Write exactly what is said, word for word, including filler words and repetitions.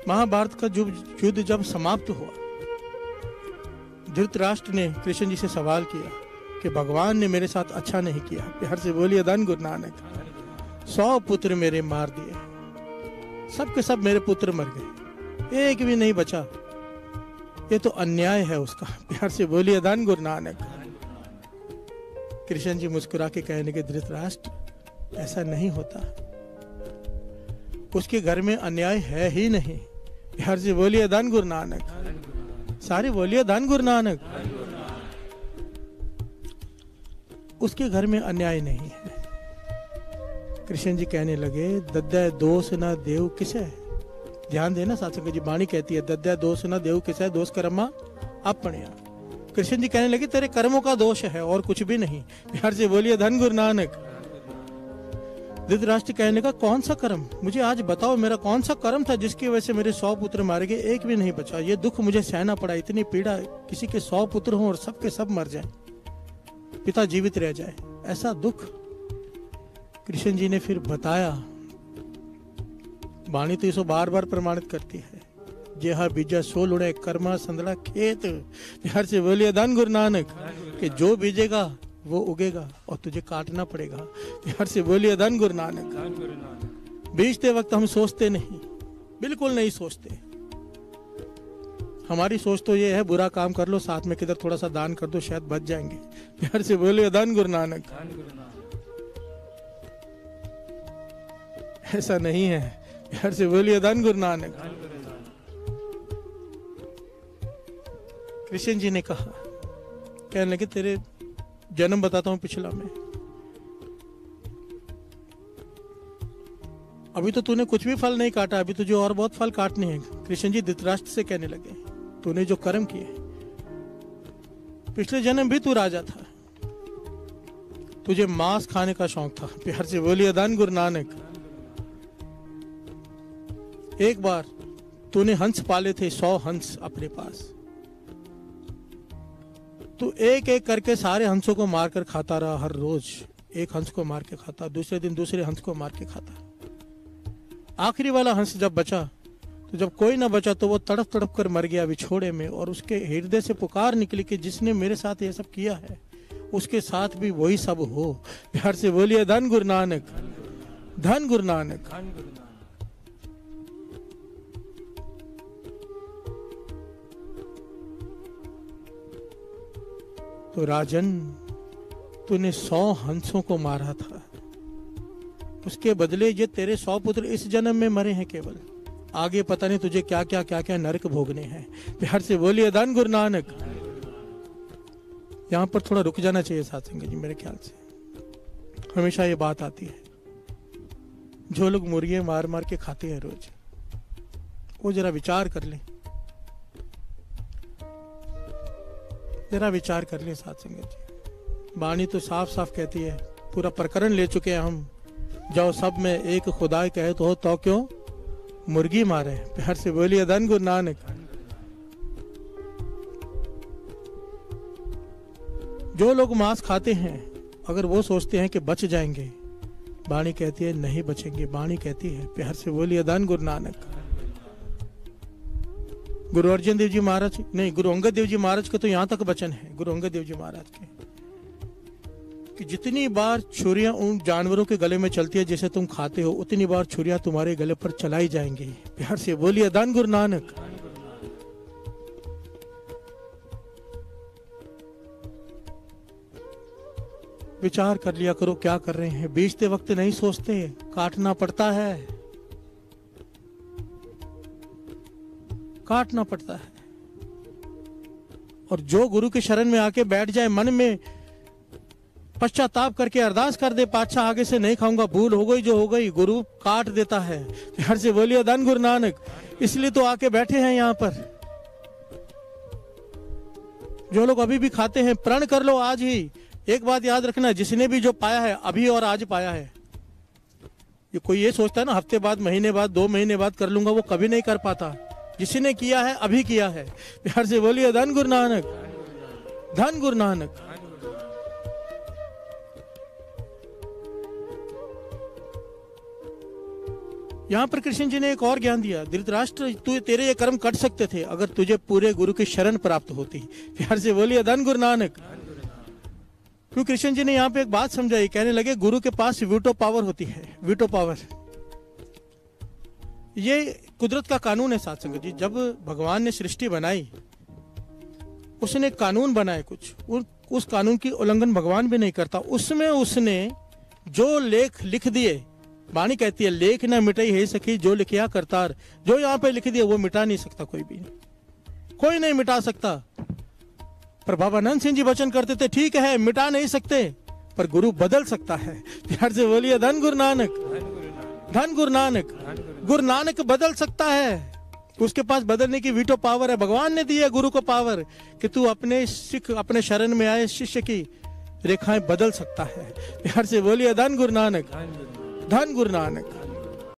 महाभारत का युद्ध जब समाप्त हुआ, धृतराष्ट्र ने कृष्ण जी से सवाल किया कि भगवान ने मेरे साथ अच्छा नहीं किया। प्यार से बोलिए धन गुरु नानक। सौ पुत्र मेरे मार दिए, सब के सब मेरे पुत्र मर गए, एक भी नहीं बचा, ये तो अन्याय है उसका। प्यार से बोलिए धन गुरु नानक। कृष्ण जी मुस्कुरा के कहने के, धृतराष्ट्र ऐसा नहीं होता, उसके घर में अन्याय है ही नहीं। प्यार से बोलिए धन गुरु नानक। सारे बोलिए धन गुरु नानक। उसके घर में अन्याय नहीं है। कृष्ण जी कहने लगे, दद्दा दोष ना देव किसे। ध्यान देना सात्संग जी, वाणी कहती है दद्दा दोष ना देव किसे, दोष कर्मा अपने। कृष्ण जी कहने लगे, तेरे कर्मों का दोष है और कुछ भी नहीं। प्यार से बोलिए धन गुरु नानक। धृतराष्ट्र कहने का, कौन सा कर्म, मुझे आज बताओ, मेरा कौन सा कर्म था जिसकी वजह से मेरे सौ पुत्र मारे गए, एक भी नहीं बचा। ये दुख मुझे सहना पड़ा, इतनी पीड़ा, किसी के सौ पुत्र हों और सबके सब मर जाएं, पिता जीवित रह जाए, ऐसा दुख। कृष्ण जी ने फिर बताया, वाणी तो इसको बार बार प्रमाणित करती है, जेहा बीजा सो लुड़े कर्मा संदड़ा खेत। प्यार से बोलिए धन गुरु नानक। कि जो बीजेगा वो उगेगा और तुझे काटना पड़ेगा। प्यार से बोलिए धन गुरु नानक। बीजते वक्त हम सोचते नहीं, बिल्कुल नहीं सोचते। हमारी सोच तो ये है, बुरा काम कर लो, साथ में किधर थोड़ा सा दान कर दो, शायद बच जाएंगे। प्यार से बोलिए धन गुरु नानक। ऐसा नहीं है। प्यार से बोलिए धन गुरु नानक। कृष्ण जी ने कहा, कहने लगे, तेरे जन्म बताता हूं पिछला में। अभी तो तूने कुछ भी फल नहीं काटा, अभी तुझे और बहुत फल काटने हैं। कृष्ण जी धृतराष्ट्र से कहने लगे, तूने जो कर्म किए, पिछले जन्म भी तू राजा था, तुझे मांस खाने का शौक था। प्यार से बोलिए धन गुरु नानक। एक बार तूने हंस पाले थे, सौ हंस अपने पास, तू एक एक करके सारे हंसों को मारकर खाता रहा। हर रोज एक हंस को मार के खाता, दूसरे दिन दूसरे हंस को मार के खाता। आखिरी वाला हंस जब बचा, तो जब कोई ना बचा तो वो तड़प तड़प कर मर गया विछोड़े में, और उसके हृदय से पुकार निकली कि जिसने मेरे साथ ये सब किया है, उसके साथ भी वही सब हो। प्यार से बोलिए धन गुरु नानक। धन गुरु नानक। तो राजन, तूने सौ हंसों को मारा था, उसके बदले ये तेरे सौ पुत्र इस जन्म में मरे हैं केवल, आगे पता नहीं तुझे क्या क्या क्या क्या नरक भोगने हैं। प्यार से बोलिए धन गुरु नानक। यहां पर थोड़ा रुक जाना चाहिए सात्संग जी, मेरे ख्याल से हमेशा ये बात आती है, जो लोग मुर्गे मार मार के खाते हैं रोज, वो जरा विचार कर लें, जरा विचार कर लें सात्संग जी। वाणी तो साफ साफ कहती है, पूरा प्रकरण ले चुके हैं हम, जाओ सब में एक खुदा कहे तो हो, तो क्यों मुर्गी मारे। प्यार से बोलिए धन गुरु नानक। जो लोग मांस खाते हैं, अगर वो सोचते हैं कि बच जाएंगे, वाणी कहती है नहीं बचेंगे। वाणी कहती है, प्यार से बोलिए धन गुरु नानक। गुरु अर्जन देव जी महाराज, नहीं गुरु अंगद देव जी महाराज का तो यहाँ तक वचन है, गुरु अंगद देव जी महाराज के, कि जितनी बार छुरियां उन जानवरों के गले में चलती है जैसे तुम खाते हो, उतनी बार छुरियां तुम्हारे गले पर चलाई जाएंगी। प्यार से बोलिए धन गुरु नानक। विचार कर लिया करो क्या कर रहे हैं। बेचते वक्त नहीं सोचते, काटना पड़ता है, काटना पड़ता है। और जो गुरु के शरण में आके बैठ जाए, मन में पश्चाताप करके अरदास कर दे, पातशाह आगे से नहीं खाऊंगा, भूल हो गई जो हो गई, गुरु काट देता है। प्यार से बोलिए धन गुरु नानक। इसलिए तो आके बैठे हैं यहाँ पर। जो लोग अभी भी खाते हैं, प्रण कर लो आज ही। एक बात याद रखना, जिसने भी जो पाया है अभी और आज पाया है, ये कोई ये सोचता है ना हफ्ते बाद, महीने बाद, दो महीने बाद कर लूंगा, वो कभी नहीं कर पाता। जिसने किया है अभी किया है। प्यार से बोलिए धन गुरु नानक। धन गुरु नानक। यहाँ पर कृष्ण जी ने एक और ज्ञान दिया, धृतराष्ट्र तू तेरे ये कर्म कट सकते थे अगर तुझे पूरे गुरु की शरण प्राप्त होती। प्यार से बोलिए धन गुरु नानक। क्यों कृष्ण जी ने यहाँ पे एक बात समझाई, कहने लगे गुरु के पास वीटो पावर होती है, वीटो पावर। ये कुदरत का कानून है साथ संगत जी। जब भगवान ने सृष्टि बनाई, उसने कानून बनाए कुछ, उस कानून की उल्लंघन भगवान भी नहीं करता। उसमें उसने जो लेख लिख दिए, वाणी कहती है लेख ना मिटाई है सखी जो लिखिया करतार। जो यहाँ पे लिख दिया वो मिटा नहीं सकता, कोई भी कोई नहीं मिटा सकता। पर बाबा नंद सिंह जी वचन करते थे ठीक है मिटा नहीं सकते पर गुरु बदल सकता है। प्यार से बोलिए धन गुरु नानक, धन गुरु नानक। गुरु नानक बदल सकता है, उसके पास बदलने की वीटो पावर है। भगवान ने दी है गुरु को पावर कि तू अपने सिख अपने शरण में आए शिष्य की रेखाएं बदल सकता है। प्यार से बोलिए धन गुरु नानक, धन गुरु नानक।